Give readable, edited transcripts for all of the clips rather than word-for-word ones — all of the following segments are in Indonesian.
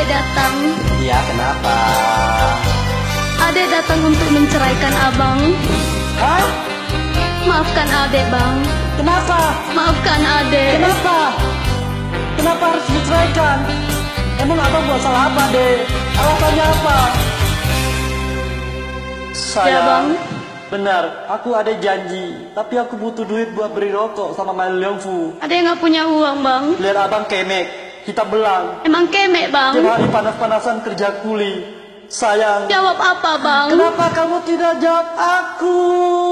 datang. Iya, kenapa? Ade datang untuk menceraikan abang. Hah? Maafkan Ade, bang. Kenapa? Maafkan Ade. Kenapa? Kenapa harus diceraikan? Emang abang buat salah apa, Dek? Alasannya apa? Ya, Bang. Benar, aku ada janji. Tapi aku butuh duit buat beli rokok sama main Liangfu. Ade nggak punya uang, bang. Lihat abang kemek, kita belang. Emang kemek, bang. Tiap hari panas-panasan kerja kuli. Sayang. Jawab apa, bang? Kenapa kamu tidak jawab aku?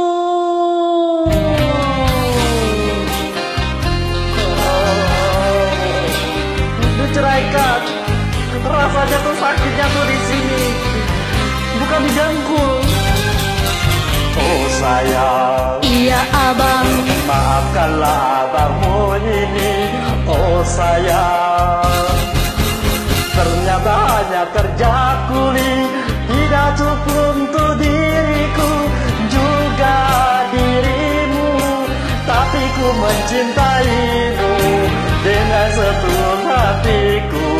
Diceraikan. Rasanya tuh sakitnya tuh di sini, bukan di dengkul. Oh sayang. Iya, abang. Maafkanlah abangmu ini. Oh sayang. Ternyata hanya kerja kuli tidak cukup untuk diriku, juga dirimu. Tapi ku mencintaimu dengan sepenuh hatiku.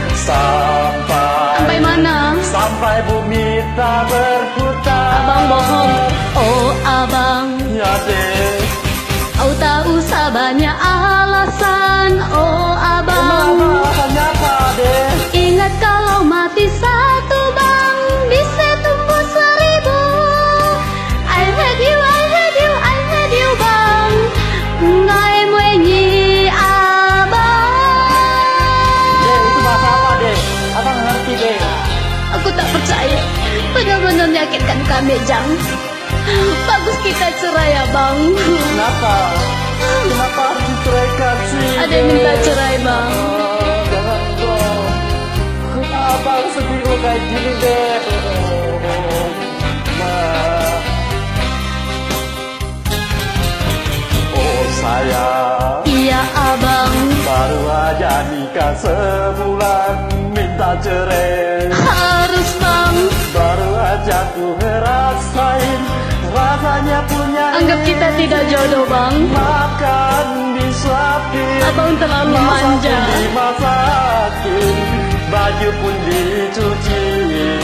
Sampai mana? Sampai bumi tak berputar. Abang bohong. Oh, abang. Ya deh. Kau tak usah banyak alasan. Oh, abang. Alasannya apa, deh? Ingat kalau mati satu, bang, bisa tumbuh 1000. I hate you, I hate you, I hate you, bang. Nggak emwenyi, abang. Deh, itu bahasa apa, deh? Abang ngerti, deh. Aku tak percaya. Benar-benar menyakitkan kami, Jang. Bagus kita cerai ya, bang. Kenapa? Kenapa harus diceraikan sih? Ada yang minta cerai, bang. Jangan dong. Abang sedih kok kayak gini deh. Nah. Oh sayang. Iya, abang. Baru aja nikah sebulan minta cerai. Harus, bang. Baru aja ku ngerasain rasanya punya. Anggap kita tidak jodoh, bang. Makan disuapin, Abang terlalu manja. masak pun dimasakin, baju pun dicuciin.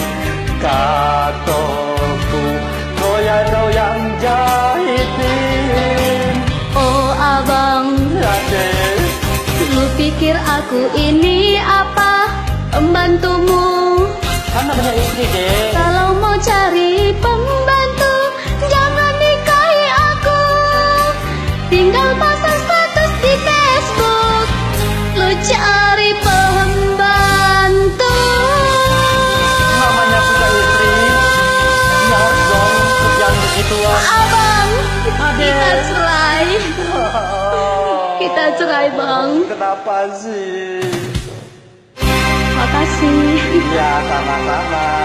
Katoku goyang-goyang jahitin. Oh, abang. Ya deh. Lu pikir aku ini apa? Pembantumu. Kan namanya istri deh. Kalau mau cari pembantu, jangan nikahi aku. Tinggal pasang status di Facebook. Lu cari pembantu. Namanya punya istri, ya harus dong jangan begituan. Abang, Ade. kita cerai. Kita cerai, bang. Kenapa sih? Makasih. Ya sama-sama.